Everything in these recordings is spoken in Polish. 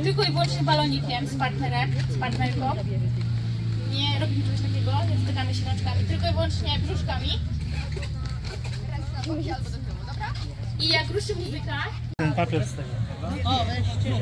tylko i wyłącznie balonikiem z partnerem, z partnerką. Nie robimy czegoś takiego, nie dotykamy się rączkami, tylko i wyłącznie brzuszkami. I jak ruszy muzyka... Ten papier z tego. O, weźcie.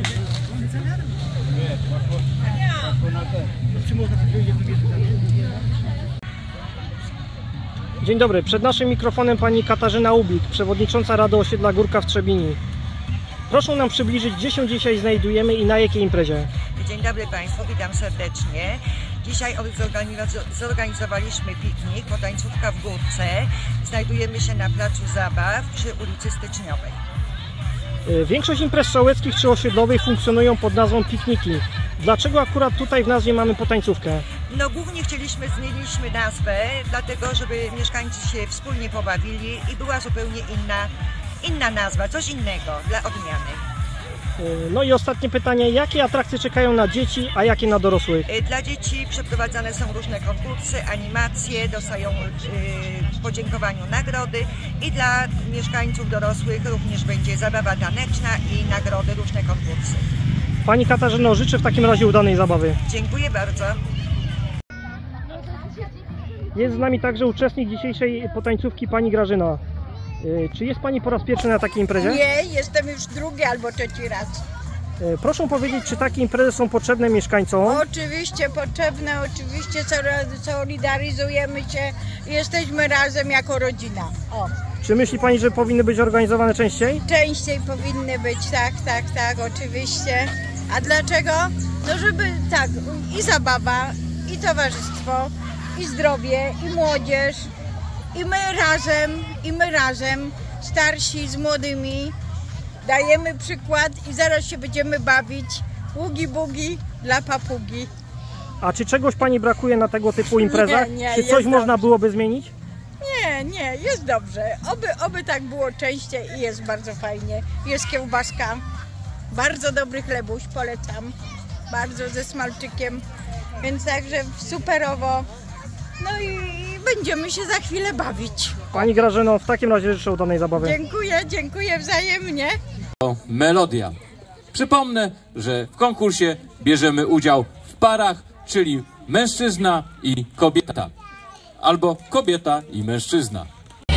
Dzień dobry, przed naszym mikrofonem pani Katarzyna Ubik, przewodnicząca Rady Osiedla Górka w Trzebini. Proszę nam przybliżyć, gdzie się dzisiaj znajdujemy i na jakiej imprezie. Dzień dobry Państwu, witam serdecznie. Dzisiaj zorganizowaliśmy piknik, potańcówka w Górce. Znajdujemy się na placu zabaw przy ulicy Styczniowej. Większość imprez sołeckich czy osiedlowych funkcjonują pod nazwą pikniki. Dlaczego akurat tutaj w nazwie mamy potańcówkę? No głównie zmieniliśmy nazwę, dlatego żeby mieszkańcy się wspólnie pobawili i była zupełnie inna nazwa, coś innego dla odmiany. No i ostatnie pytanie, jakie atrakcje czekają na dzieci, a jakie na dorosłych? Dla dzieci przeprowadzane są różne konkursy, animacje, dostają w podziękowaniu nagrody i dla mieszkańców dorosłych również będzie zabawa taneczna i nagrody, różne konkursy. Pani Katarzyno, życzę w takim razie udanej zabawy. Dziękuję bardzo. Jest z nami także uczestnik dzisiejszej potańcówki, pani Grażyna. Czy jest pani po raz pierwszy na takiej imprezie? Nie, jestem już drugi albo trzeci raz. Proszę powiedzieć, czy takie imprezy są potrzebne mieszkańcom? Oczywiście potrzebne, oczywiście solidaryzujemy się, jesteśmy razem jako rodzina. O. Czy myśli pani, że powinny być organizowane częściej? Częściej powinny być, tak, oczywiście. A dlaczego? No żeby tak, i zabawa, i towarzystwo, i zdrowie, i młodzież, i my razem, starsi z młodymi, dajemy przykład i zaraz się będziemy bawić. Ługi-bugi dla papugi. A czy czegoś pani brakuje na tego typu imprezach? Nie, czy coś można byłoby zmienić? Nie, jest dobrze. Oby tak było częściej i jest bardzo fajnie. Jest kiełbaska, bardzo dobry chlebuś, polecam. Bardzo ze smalczykiem, więc także superowo. No i będziemy się za chwilę bawić. Pani Grażyno, w takim razie życzę udanej zabawy. Dziękuję wzajemnie. Melodia. Przypomnę, że w konkursie bierzemy udział w parach, czyli mężczyzna i kobieta. Albo kobieta i mężczyzna.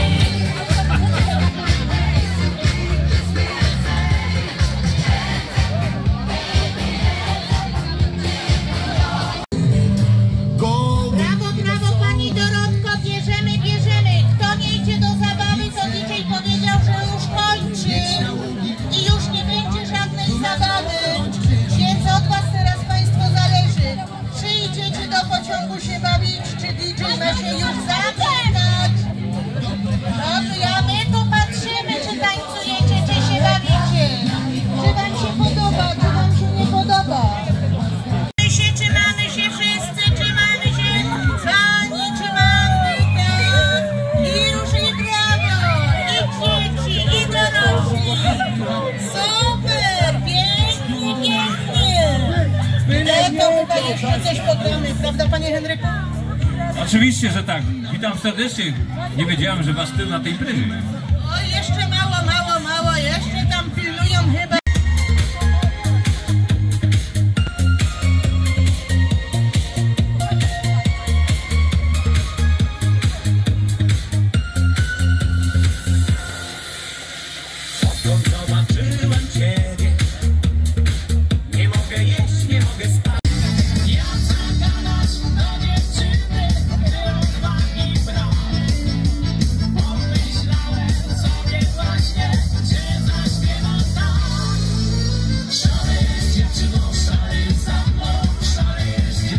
Brawo pani Dorotko, bierzemy. Kto nie idzie do zabawy, to dzisiaj powiedział, że już kończy i już nie będzie żadnej zabawy. Więc od was teraz państwo zależy, czy idziecie do pociągu się bawić, czy DJ ma się już zaczynać. Dobrze, a my tu patrzymy, czy tańcujecie, czy się bawicie. Czy wam się podoba, czy wam się nie podoba. Trzymamy się wszyscy, trzymamy się pani, trzymamy tak. I ruszy brawo, i dzieci, i dorośli. Super, pięknie. To chyba jeszcze coś podamy, prawda panie Henryku? Oczywiście, że tak. Witam serdecznie. Nie wiedziałem, że was tył na tej imprezie.